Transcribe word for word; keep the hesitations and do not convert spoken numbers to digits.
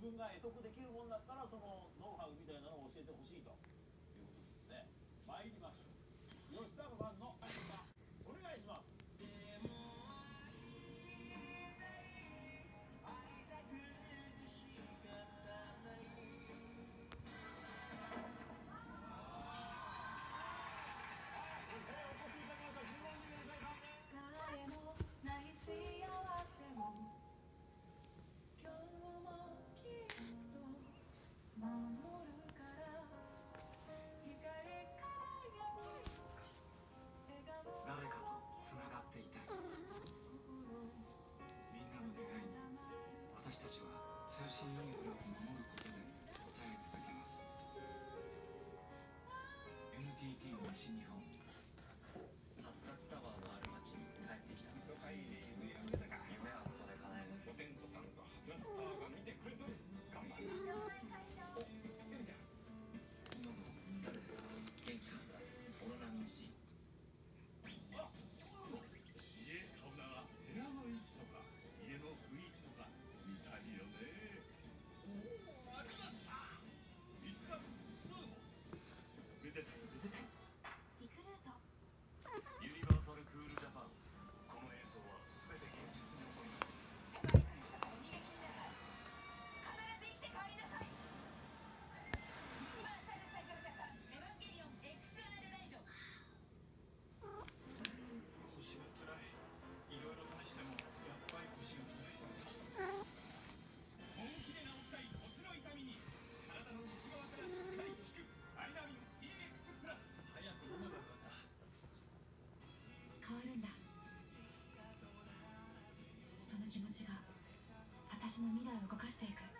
分が得得できるもんだったらそのノウハウみたいなのを教えてほしいということですね。参りましょう。吉高さんのアニメお願いします。 気持ちが私の未来を動かしていく。